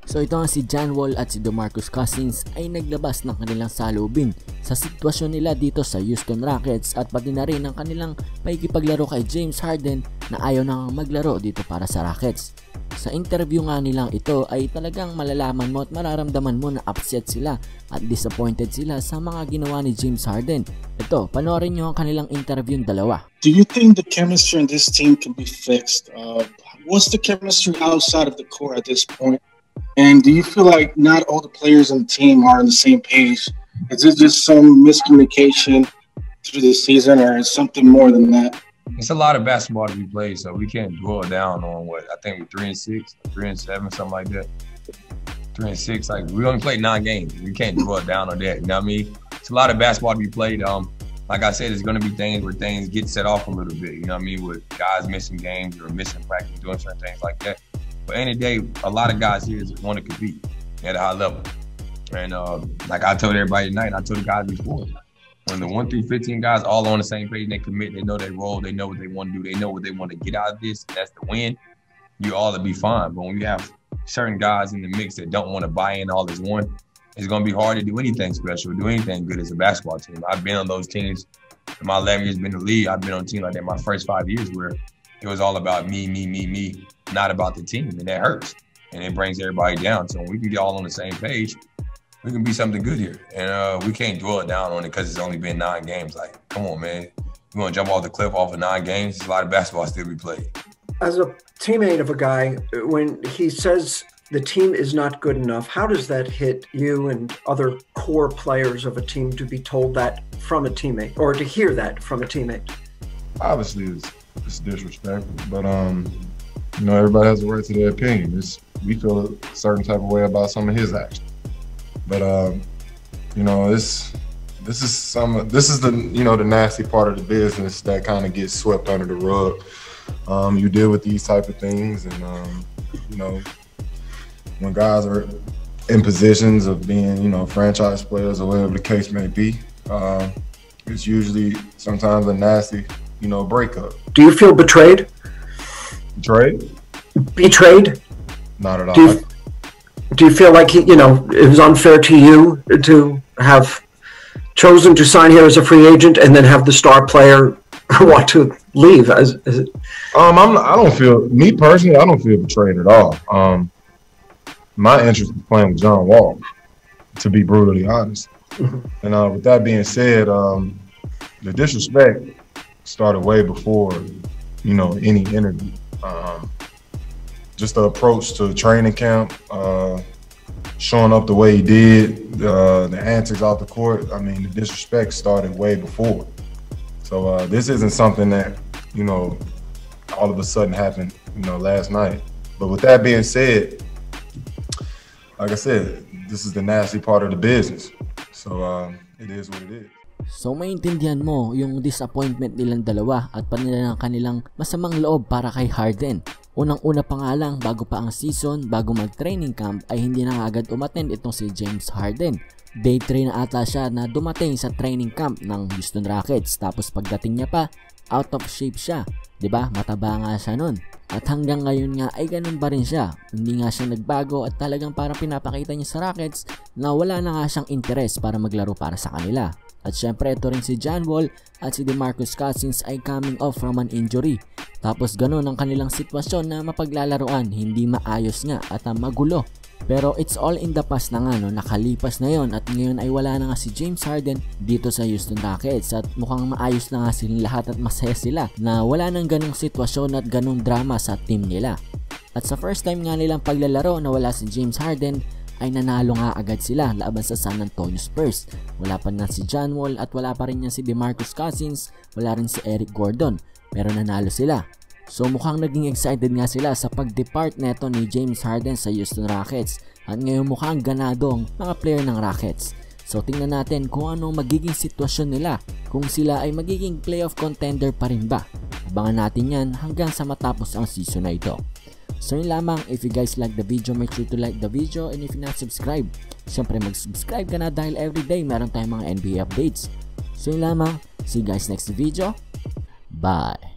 So ito nga si John Wall at si DeMarcus Cousins ay naglabas ng kanilang salubin sa sitwasyon nila dito sa Houston Rockets at pati na rin ang kanilang pakikipaglaro kay James Harden na ayaw nang maglaro dito para sa Rockets. Sa interview nga nilang ito ay talagang malalaman mo at mararamdaman mo na upset sila at disappointed sila sa mga ginawa ni James Harden. Ito, panoorin nyo ang kanilang interview yung dalawa. Do you think the chemistry in this team can be fixed? What's the chemistry outside of the court at this point? And do you feel like not all the players on the team are on the same page? Is it just some miscommunication through the season, or is something more than that? It's a lot of basketball to be played, so we can't dwell down on what I think we're 3-6, 3-7, something like that. 3-6, like we only played 9 games. We can't dwell down on that. You know what I mean? It's a lot of basketball to be played. Like I said, there's going to be things where things get set off a little bit. You know what I mean? With guys missing games or missing practice, doing certain things like that. But at the end of the day, a lot of guys here want to compete at a high level. And like I told everybody tonight, and I told the guys before, when the 1 through 15 guys all on the same page, they commit, they know their role, they know what they want to do, they know what they want to get out of this, that's the win, you all will be fine. But when you have certain guys in the mix that don't want to buy in all as one, it's going to be hard to do anything special, do anything good as a basketball team. I've been on those teams in my 11 years been in the league. I've been on a team like that my first 5 years where it was all about me, not about the team, and that hurts. And it brings everybody down. So when we can get all on the same page, we can be something good here. And we can't dwell down on it because it's only been 9 games. Like, come on, man. You want to jump off the cliff off of 9 games? There's a lot of basketball still to be played. As a teammate of a guy, when he says the team is not good enough, how does that hit you and other core players of a team to be told that from a teammate, or to hear that from a teammate? Obviously, it's disrespectful, but you know, everybody has a right to their opinion. We feel a certain type of way about some of his actions, but you know, this is the, you know, the nasty part of the business that kind of gets swept under the rug. You deal with these type of things, and you know, when guys are in positions of being, you know, franchise players or whatever the case may be, it's usually sometimes a nasty, you know, breakup. Do you feel betrayed? Betrayed? Betrayed? Not at all. Do you feel like, you know, it was unfair to you to have chosen to sign here as a free agent and then have the star player want to leave? I don't feel, me personally, I don't feel betrayed at all. My interest is playing with John Wall, to be brutally honest. And with that being said, the disrespect started way before, you know, any interview. Just the approach to training camp, showing up the way he did, the antics off the court. I mean, the disrespect started way before. So this isn't something that, you know, all of a sudden happened, you know, last night. But with that being said, like I said, this is the nasty part of the business. So it is what it is. So maintindihan mo yung disappointment nilang dalawa at panila ng kanilang masamang loob para kay Harden. Unang-una pa nga lang, bago pa ang season, bago mag-training camp ay hindi na agad umattend itong si James Harden. Day 3 na ata siya na dumating sa training camp ng Houston Rockets, tapos pagdating niya pa, out of shape siya. 'Di ba? Mataba nga siya nun. At hanggang ngayon nga ay ganun pa rin siya. Hindi nga siya nagbago at talagang parang pinapakita niya sa Rockets na wala na nga siyang interes para maglaro para sa kanila. At syempre ito rin si John Wall at si DeMarcus Cousins ay coming off from an injury. Tapos ganun ang kanilang sitwasyon na mapaglalaroan, hindi maayos nga at magulo. Pero it's all in the past na nga, no? Nakalipas na yon at ngayon ay wala na nga si James Harden dito sa Houston Rockets at mukhang maayos na nga silang lahat at masaya sila na wala nang ganong sitwasyon at ganong drama sa team nila. At sa first time nga nilang paglalaro na wala si James Harden ay nanalo nga agad sila laban sa San Antonio Spurs. Wala pa na si John Wall at wala pa rin yan si DeMarcus Cousins, wala rin si Eric Gordon, pero nanalo sila. So mukhang naging excited nga sila sa pag-depart neto ni James Harden sa Houston Rockets at ngayon mukhang ganado ang mga player ng Rockets. So tingnan natin kung anong magiging sitwasyon nila, kung sila ay magiging playoff contender pa rin ba. Abangan natin yan hanggang sa matapos ang season na ito. So yun lamang, if you guys like the video, make sure to like the video, and if you're not subscribed, syempre mag-subscribe ka na dahil everyday meron tayong mga NBA updates. So yun lamang, see you guys next video, bye!